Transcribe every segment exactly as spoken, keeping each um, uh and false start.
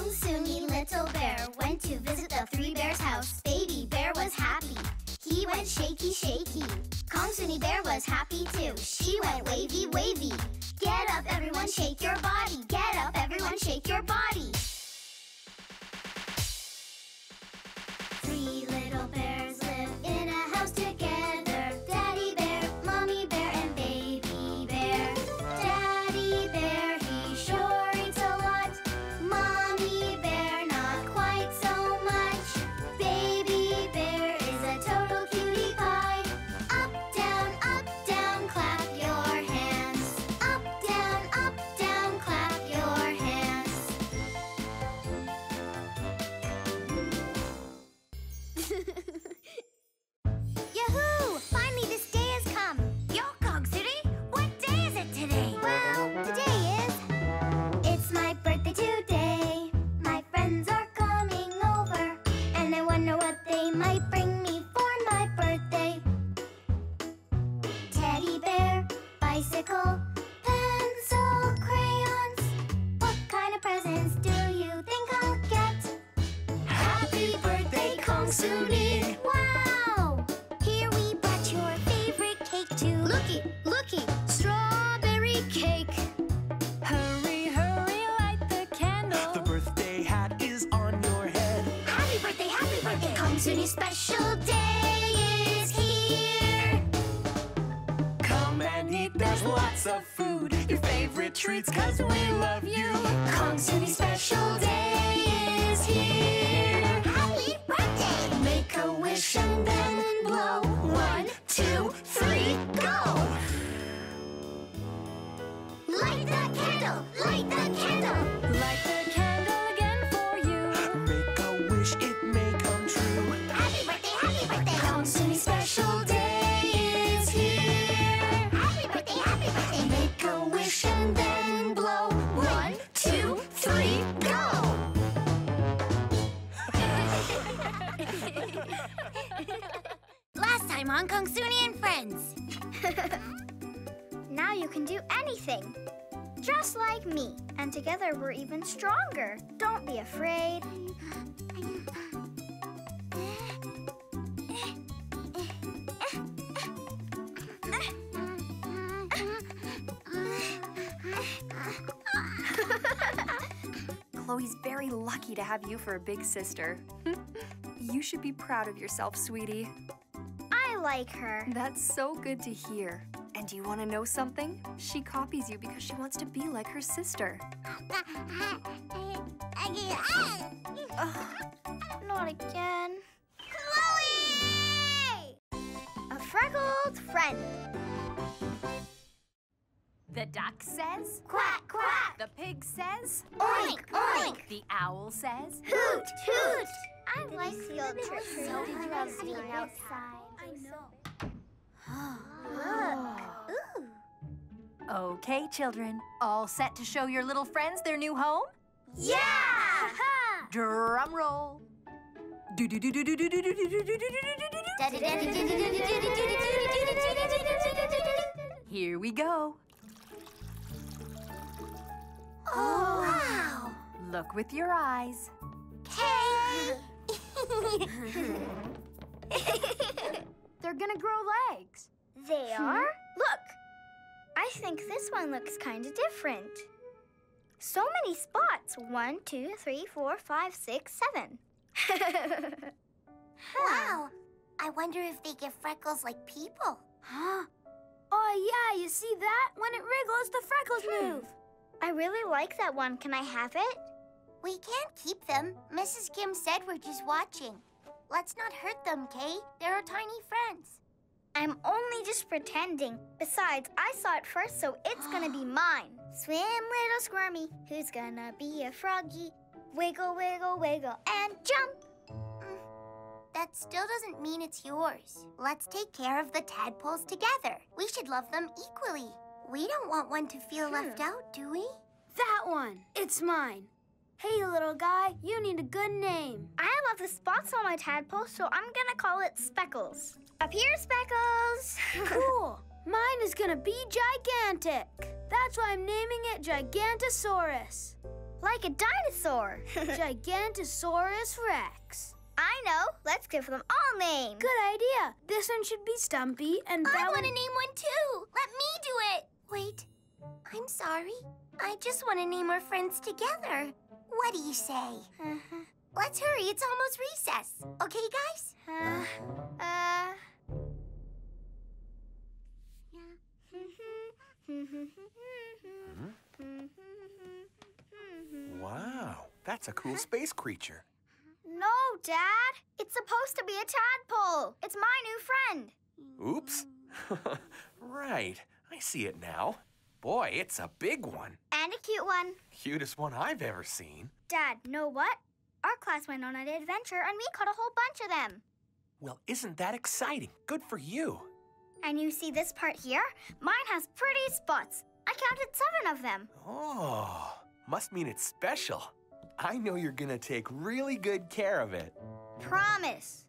Kong-Suni, little bear, went to visit the three bears' house. Baby bear was happy. He went shaky, shaky. Kong-Suni bear was happy too. She went wavy, wavy. Get up, everyone, shake your body. Get up, everyone, shake your body. Three little bears live in a house together. Daddy bear, mommy bear, and baby bear. Daddy bear, he sure eats a lot. Mommy bear, not quite so much. Baby bear is a total cutie pie. Up, down, up, down, clap your hands. Up, down, up, down, clap your hands. Yahoo! Finally, this day has come. Yo, Kong-Suni, what day is it today? Well, today is... It's my birthday today. My friends are coming over, and I wonder what they might bring me for my birthday. Teddy bear, bicycle, pencil, crayons. What kind of presents do you think I'll get? Happy birthday, Kong-Suni! Wow! Here we brought your favorite cake too. Looky, looky, strawberry cake. Hurry, hurry, light the candle. The birthday hat is on your head. Happy birthday, happy birthday, Kong-Suni's special day is here. Come and eat, there's lots of food. Your favorite treats, cause we love you. Kong-Suni's special day is here. Happy birthday! Make a wish and then blow. One, two, three, go! Light the candle! Light the candle! Light the candle again for you. Make a wish, it may come true. Happy birthday, happy birthday! Kong-Suni's special day is here. Happy birthday, happy birthday! Make a wish and then blow. One, two, three, go! Last time on Kong-Suni and Friends. Now you can do anything. Just like me. And together we're even stronger. Don't be afraid. Chloe's very lucky to have you for a big sister. You should be proud of yourself, sweetie. I like her. That's so good to hear. And do you want to know something? She copies you because she wants to be like her sister. Not again. Chloe! A freckled friend. The duck says, Quack, quack. the pig says, Oink, oink. the owl says. Hoot, hoot. I like the old trick. So did you guys being outside? I know. Look. Ooh. Okay, children, all set to show your little friends their new home? Yeah! Drum roll. Here we go. Oh, wow. Look with your eyes. Hey! They're gonna grow legs. They are? Look! I think this one looks kind of different. So many spots. One, two, three, four, five, six, seven. Wow. I wonder if they get freckles like people. Huh? Oh, yeah, you see that? When it wriggles, the freckles move. I really like that one. Can I have it? We can't keep them. Missus Kim said we're just watching. Let's not hurt them, Kay. They're our tiny friends. I'm only just pretending. Besides, I saw it first, so it's gonna be mine. Swim, little squirmy. Who's gonna be a froggy? Wiggle, wiggle, wiggle, and jump. Mm, that still doesn't mean it's yours. Let's take care of the tadpoles together. We should love them equally. We don't want one to feel left out, do we? That one. It's mine. Hey, little guy, you need a good name. I love the spots on my tadpole, so I'm gonna call it Speckles. Up here, Speckles. Cool. Mine is gonna be gigantic. That's why I'm naming it Gigantosaurus. Like a dinosaur. Gigantosaurus Rex. I know. Let's give them all names. Good idea. This one should be Stumpy, and that I one... want to name one too. Let me do it. Wait, I'm sorry. I just want to name our friends together. What do you say? Uh-huh. Let's hurry. It's almost recess. Okay, guys? Uh, uh... Wow, that's a cool space creature. No, Dad. It's supposed to be a tadpole. It's my new friend. Oops. Right, I see it now. Boy, it's a big one. And a cute one. Cutest one I've ever seen. Dad, know what? Our class went on an adventure and we caught a whole bunch of them. Well, isn't that exciting? Good for you. And you see this part here? Mine has pretty spots. I counted seven of them. Oh, must mean it's special. I know you're gonna take really good care of it. Promise.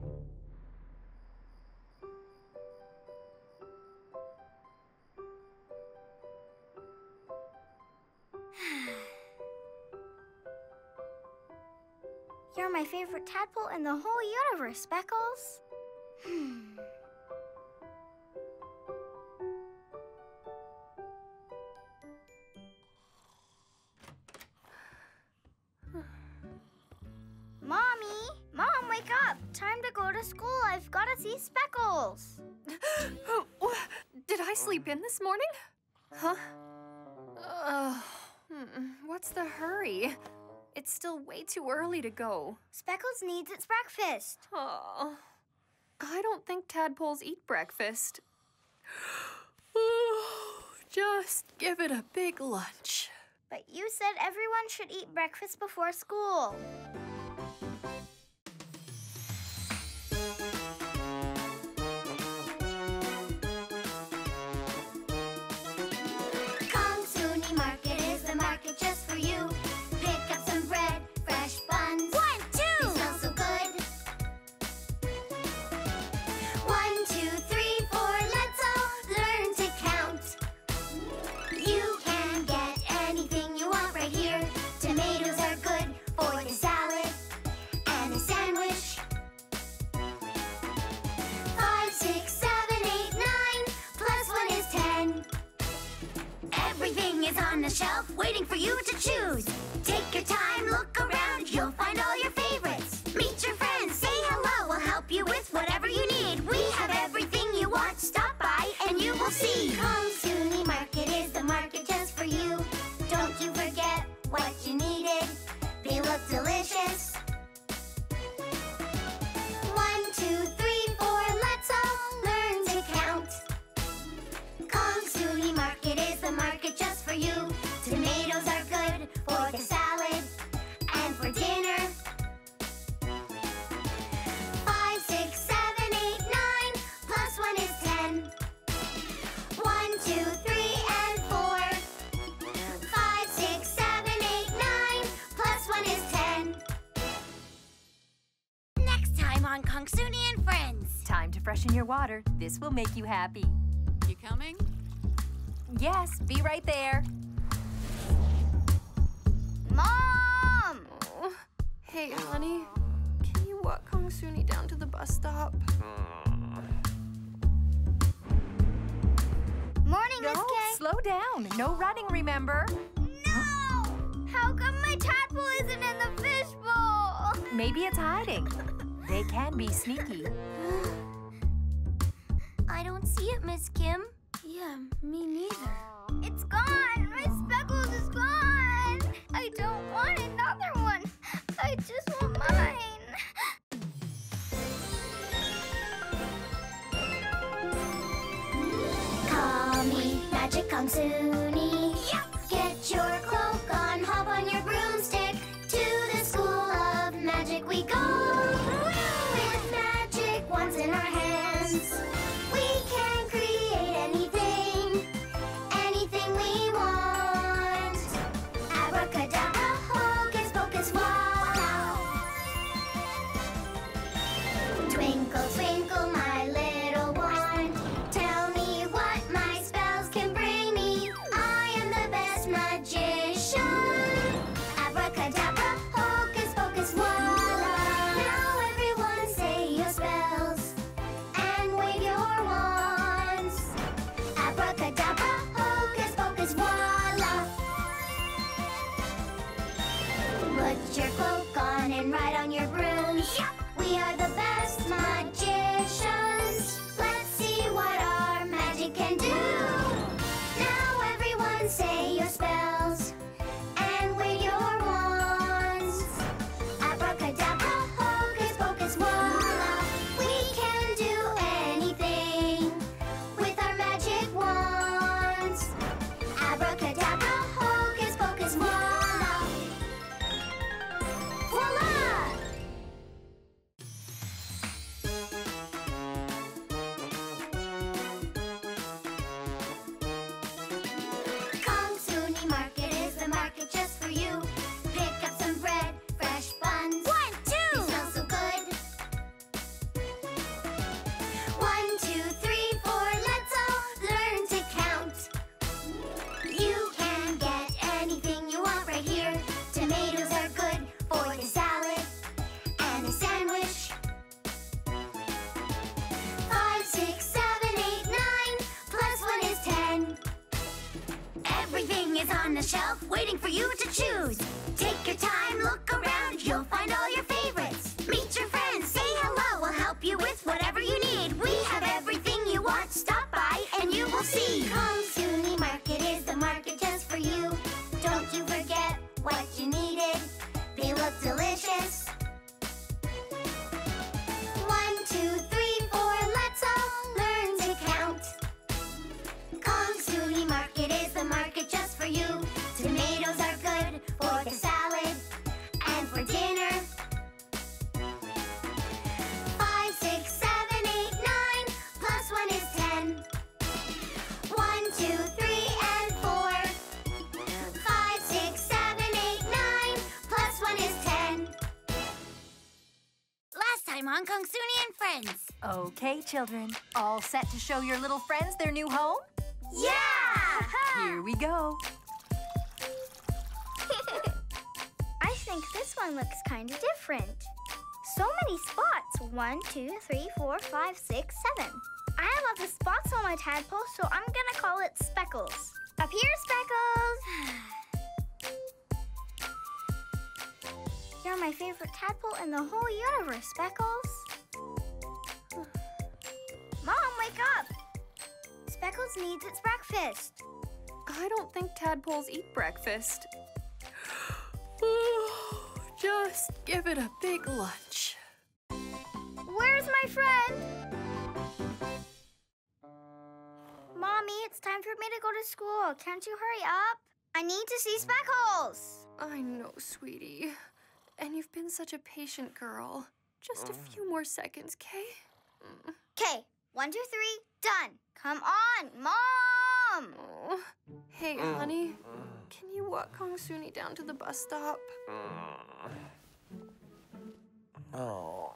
You're my favorite tadpole in the whole universe, Speckles. Hmm. Mommy! Mom, wake up! Time to go to school. I've got to see Speckles. Oh, did I sleep in this morning? Huh? Uh, hmm, what's the hurry? It's still way too early to go. Speckles needs its breakfast. Oh, I don't think tadpoles eat breakfast. Just give it a big lunch. But you said everyone should eat breakfast before school. Kongsuni Market is the market just for you. Pick up some bread, fresh buns. One, two! They smell so good. One, two, three, four, let's all learn to count. You can get anything you want right here. Tomatoes are good for the salad and a sandwich. Five, six, seven, eight, nine, plus one is ten. Everything is on the shelf waiting for you to choose. Take your time, look around, you'll find all your favorites. Meet your friends, say hello, we'll help you with whatever you need. We have everything you want, stop by and you will see. Kongsuni Market is the market just for you. Don't you forget what you needed. They look delicious. One, two, three, four, let's all learn to count. Kongsuni Market is the market just for you. Tomatoes are good for the salad and for dinner. Five, six, seven, eight, nine, plus one is ten. One, two, three, and four. Five, six, seven, eight, nine, plus one is ten. Next time on Kongsuni and Friends. Time to freshen your water. This will make you happy. You coming? Yes, be right there. Mom! Oh, hey, honey. Can you walk Kongsuni down to the bus stop? Morning, Miss No, K. slow down. No running, remember? No! How come my tadpole isn't in the fishbowl? Maybe it's hiding. They can be sneaky. I don't see it, Miss Kim. Yeah, me neither. It's gone! My Speckles is gone! I don't want another one. I just want mine. Call me Magic Kongsuni. Get your cloak on, hop on your broomstick. To the school of magic we go. With magic wands in our hands, we can create anything, anything we want. Abracadabra, hocus pocus, wow. Twinkle, twinkle, my little wand. Tell me what my spells can bring me. I Kongsuni and friends. Okay, children. All set to show your little friends their new home? Yeah! Here we go. I think this one looks kind of different. So many spots. One, two, three, four, five, six, seven. I have lots of spots on my tadpole, so I'm gonna call it Speckles. Up here, Speckles! You're my favorite tadpole in the whole universe, Speckles. Mom, wake up! Speckles needs its breakfast. I don't think tadpoles eat breakfast. Just give it a big lunch. Where's my friend? Mommy, it's time for me to go to school. Can't you hurry up? I need to see Speckles. I know, sweetie. And you've been such a patient girl. Just a few more seconds, Kay? Okay, one, two, three, done. Come on, Mom! Oh. Hey, honey. Can you walk Kongsuni down to the bus stop? Oh.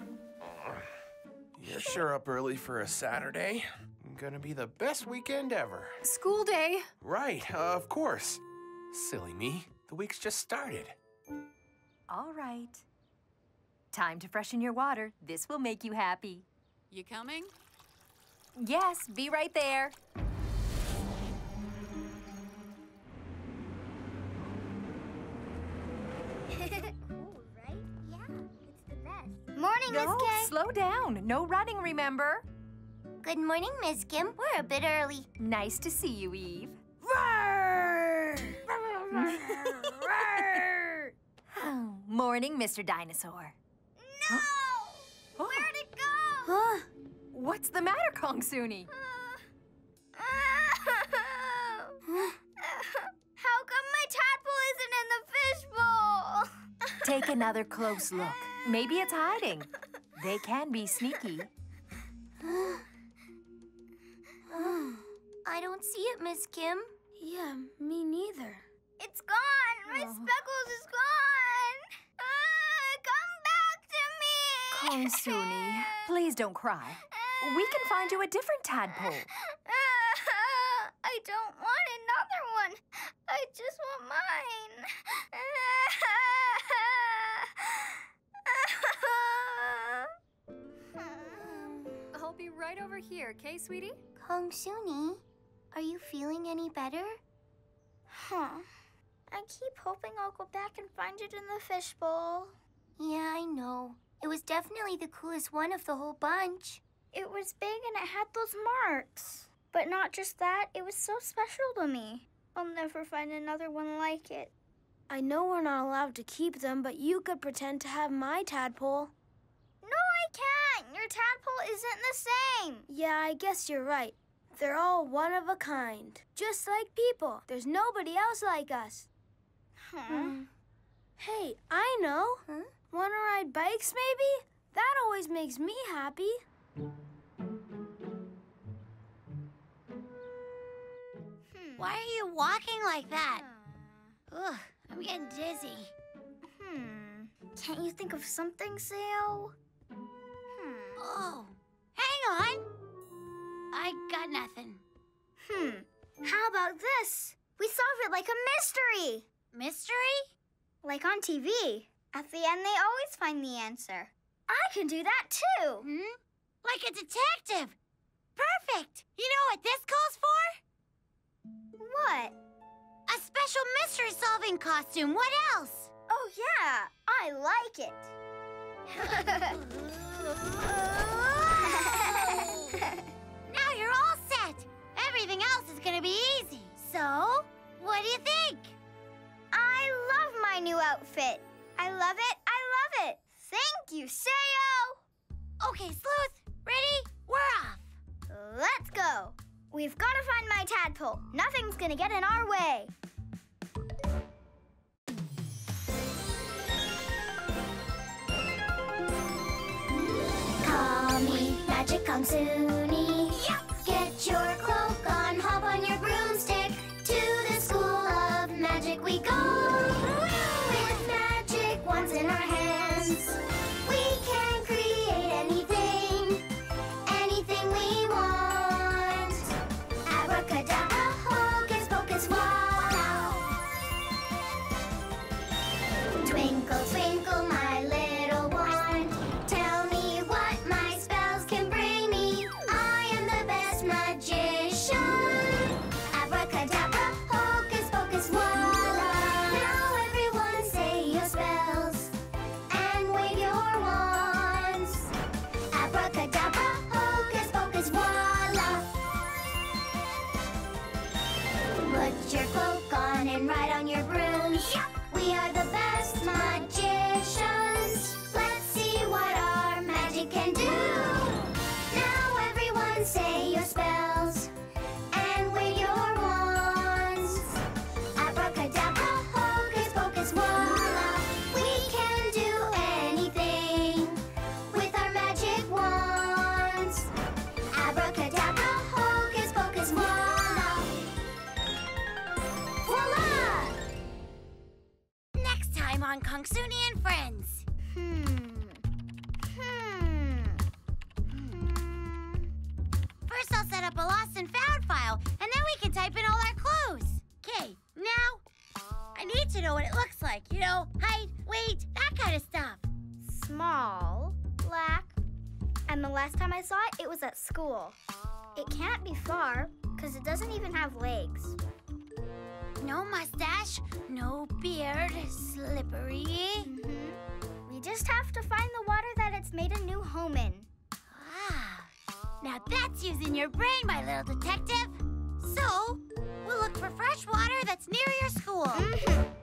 You're sure up early for a Saturday? Gonna be the best weekend ever. School day. Right, uh, of course. Silly me. The week's just started. All right. Time to freshen your water. This will make you happy. You coming? Yes, be right there. Cool, right? Yeah, it's the best. Morning, Miss No, Kay. slow down. No running, remember? Good morning, Miss Kim. We're a bit early. Nice to see you, Eve. Morning, Mister Dinosaur. No! Where'd it go? Huh? What's the matter, Kongsuni? How come my tadpole isn't in the fishbowl? Take another close look. Maybe it's hiding. They can be sneaky. I don't see it, Miss Kim. Yeah, me neither. It's gone! My Speckles is gone! Ah, come back to me! Kongsuni, please don't cry. We can find you a different tadpole. I don't want another one. I just want mine. I'll be right over here, okay, sweetie? Kongsuni, are you feeling any better? Huh. I keep hoping I'll go back and find it in the fishbowl. Yeah, I know. It was definitely the coolest one of the whole bunch. It was big and it had those marks. But not just that, it was so special to me. I'll never find another one like it. I know we're not allowed to keep them, but you could pretend to have my tadpole. No, I can't! Your tadpole isn't the same! Yeah, I guess you're right. They're all one of a kind. Just like people. There's nobody else like us. Huh? Hey, I know. Huh? Want to ride bikes, maybe? That always makes me happy. Why are you walking like that? Ugh, I'm getting dizzy. Hmm. Can't you think of something, Sayo? Hmm. Oh, hang on. I got nothing. Hmm. How about this? We solve it like a mystery. Mystery? Like on T V. At the end, they always find the answer. I can do that too. Hmm? Like a detective. Perfect. You know what this calls for? What? A special mystery-solving costume. What else? Oh, yeah. I like it. Now you're all set. Everything else is gonna be easy. So, what do you think? I love my new outfit. I love it. I love it. Thank you, Sayo. Okay, Sleuth, ready? We're off. Let's go. We've got to find my tadpole. Nothing's gonna get in our way. Call me Magic Kongsuni. Yep. Get your cloak on, hop on your broomstick. To the school of magic we go. With magic wands in our hands, we can create Punxsutawney and Friends. Hmm. Hmm. Hmm. First, I'll set up a lost and found file, and then we can type in all our clues. Okay, now I need to know what it looks like. You know, height, weight, that kind of stuff. Small, black, and the last time I saw it, it was at school. It can't be far, because it doesn't even have legs. No mustache, no beard, slippery. Mm-hmm. We just have to find the water that it's made a new home in. Ah, now that's using your brain, my little detective. So, we'll look for fresh water that's near your school. Mm-hmm.